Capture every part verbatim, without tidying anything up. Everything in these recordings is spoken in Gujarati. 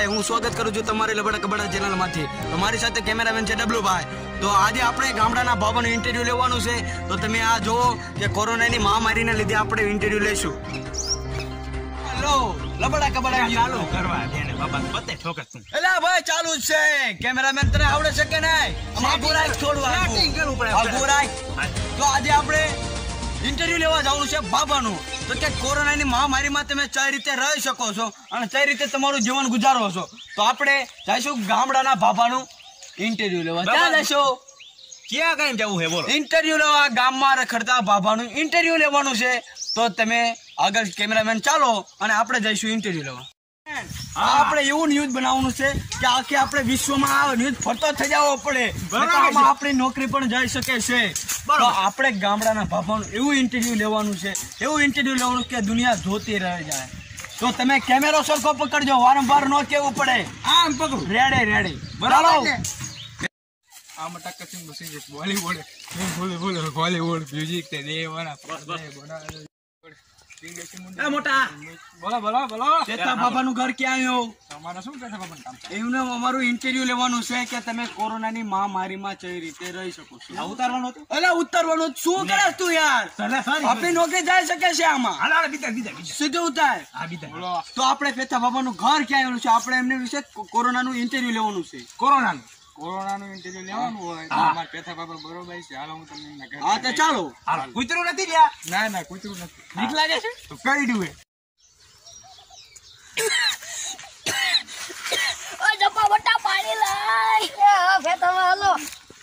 હું સ્વાગત કરું છું તમારી લબડા કબડા ચેનલમાંથી. તમારી સાથે કેમેરામેન છે ડબલુ ભાઈ. તો આજે આપણે ગામડાના બાબાનું ઇન્ટરવ્યુ લેવાનું છે. તો તમે આ જુઓ કે કોરોનાની મહામારીને લીધે આપણે ઇન્ટરવ્યુ લઈશું. હેલો લબડા કબડા ચાલુ કરવા દેને બાબા પતે ઠોકર તું. એલા ભાઈ ચાલુ જ છે. કેમેરામેન તને આવડે છે કે નહીં? અમાર ગોરાઈ થોડું સેટિંગ કરવું પડે. આ ગોરાઈ તો આજે આપણે ઇન્ટરવ્યુ લેવા જવાનું છે બાબાનું. તો કે કોરોનાની મહામારીમાં તમે કઈ રીતે રહી શકો છો અને કઈ રીતે તમારું જીવન ગુજારો છો. તો આપણે જઈશું ગામડાના બાબાનું ઇન્ટરવ્યુ લેવા. ક્યાં જઈશું? ક્યાં કઈ જવું છે બોલો? ઇન્ટરવ્યુ લેવા ગામમાં રખડતા બાબાનું ઇન્ટરવ્યુ લેવાનું છે. તો તમે આગળ કેમેરામેન ચાલો અને આપણે જઈશું ઇન્ટરવ્યુ લેવા. આપણે એવું ન્યૂઝ બનાવવાનું છે કે આખી આપણે વિશ્વમાં આ ન્યૂઝ ફરતો થઈ જવો પડે. આમાં આપણી નોકરી પણ જઈ શકે છે. તો આપણે ગામડાના બાબાનું એવું ઇન્ટરવ્યુ લેવાનું છે, એવું ઇન્ટરવ્યુ લેવાનું કે દુનિયા જોતી રહી જાય. તો તમે કેમેરો સરખો પકડજો, વારંવાર ન કેવું પડે. આમ પકડો. રેડે રેડે બરાબર. આમ ટક્કર સિંગ બસી બોલીવુડ બોલે બોલે બોલીવુડ મ્યુઝિક તે દેવાના બના એ મોટા બોલો બોલો બોલો. પેથા બાબાનું ઘર ક્યાં આવ્યો? તમારા શું પેથા બાબાનું કામ છે? એમને અમારું ઇન્ટરવ્યુ લેવાનું છે કે તમે કોરોનાની મહામારીમાં કઈ રીતે રહી શકો છો. આ ઉતારવાનું હતું? અલા ઉતારવાનું શું કરે તું યાર? આપણી નોકરી જઈ શકે છે આમાં. હાલ હાલ બીજા બીજા બીજા સીધું ઉતાર. હા બીજા. તો આપણે પેથા બાબાનું ઘર ક્યાં આવેલું છે? આપણે એમને વિશે કોરોનાનું ઇન્ટરવ્યુ લેવાનું છે. કોરોનાનું કોરોનાનું ઇન્ટરવ્યુ લેવાનું હોય તો અમાર પેથા બાબા બરોબર છે. હાલો હું તમને એમના ઘરે. હા તો ચાલો. કૂતરું નથી રહ્યા? ના ના કૂતરું નથી. બીક લાગે છે તો કરી દઉં. ઓય ડબ્બા બટા પાણી લાય. એ પેથા હાલો.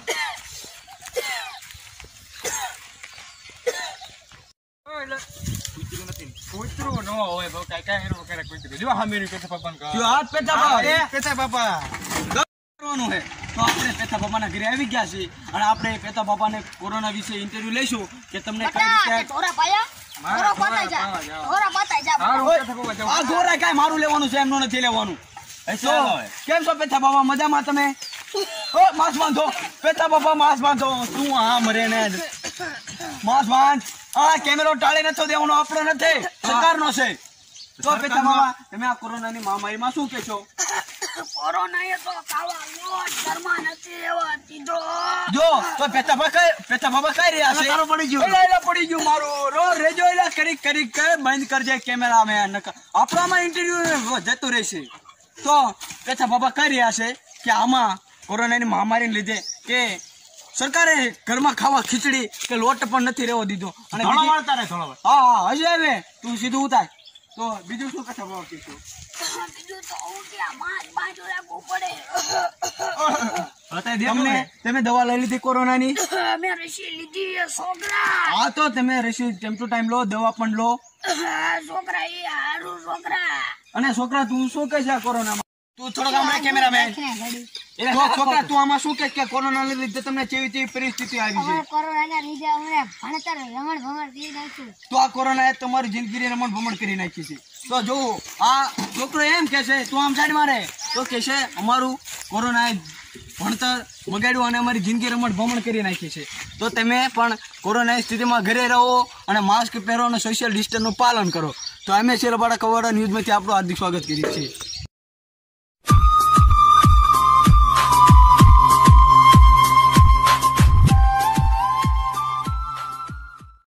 ઓય કૂતરું નથી. કૂતરું ન હોય બહુ કાઈ કાઈ હેરો કરે કૂતરું. જો હા મેરી પેથા બાબાનું ઘર. જો આ પેથા બાબા પેથા બાબા હે. તો આપણે પેથા બાબાના ઘરે આવી ગયા છીએ અને આપણે પેથા બાબાને કોરોના વિશે ઇન્ટરવ્યુ લઈશું કે તમને કઈ રીતે ધોરા પાયા ધોરા બતાઈ જા ધોરા બતાઈ જા. આ ગોરા કાઈ મારું લેવાનું છે, એમનો નથી લેવાનું. તો કેમ છો પેથા બાબા? મજામાં તમે? ઓ માસ બાંધો પેથા બાબા, માસ બાંધો. તું આ મરે ને માસ બાંધ. આ કેમેરો ટાળી નતો દેવાનો, આપણો નથી, સરકારનો છે. તો પેથા બાબા તમે આ કોરોનાની મહામારીમાં શું કહેશો? કોરોના એ તો કાવા લોટ ઘરમાં નથી રહેવા દીધો. જો તો પેથા બાબા પેથા બાબા કઈ રહ્યા છે? તારો પડી ગયું. એલા એલા પડી ગયું મારું. રો રેજો એલા કરી કરી કે બંધ કરજે કેમેરામેન. આપણામાં ઇન્ટરવ્યુ જતું રહેશે. તો પેથા બાબા કઈ રહ્યા છે કે આમાં કોરોનાની મહામારીને લીધે કે સરકારે ઘરમાં ખાવા ખીચડી કે લોટ પણ નથી રહેવો દીધો. અને હા હા હજી આવે તું સીધું ઉતાર. તો બીજું શું પેથા બાબા કીધું? બીજું તો હું કે માસ બાજુ રાખવું પડે. તમને તમે દવા લઈ લીધી કોરોનાની? મેં રસી લીધી છોકરા. હા તો તમે રસી ટાઈમ ટુ ટાઈમ લો, દવા પણ લો. છોકરા એ હારું છોકરા. અને છોકરા તું શું કહે છે કોરોનામાં? તું થોડોક હમણાં કેમેરામેન છોકરા તું આમાં શું કે કોરોના લીધે તમને કેવી કેવી પરિસ્થિતિ આવી છે? કોરોનાના લીધે અમને ભણતર રમણ ભમણ કરી નાખ્યું. તો આ કોરોનાએ તમારી જિંદગી રમણ ભમણ કરી નાખી છે. તો જો આ છોકરો એમ કે છે, તું આમ સાઈડ મારે તો કે છે અમારું કોરોનાએ ભણતર બગાડ્યું અને અમારી જિંદગી રમણ ભમણ કરી નાખી છે. તો તમે પણ કોરોનાની સ્થિતિમાં ઘરે રહો અને માસ્ક પહેરો અને સોશિયલ ડિસ્ટન્સનું પાલન કરો. તો અમે છે લબાડા કવાડા ન્યૂઝમાંથી આપણું હાર્દિક સ્વાગત કરીએ છીએ.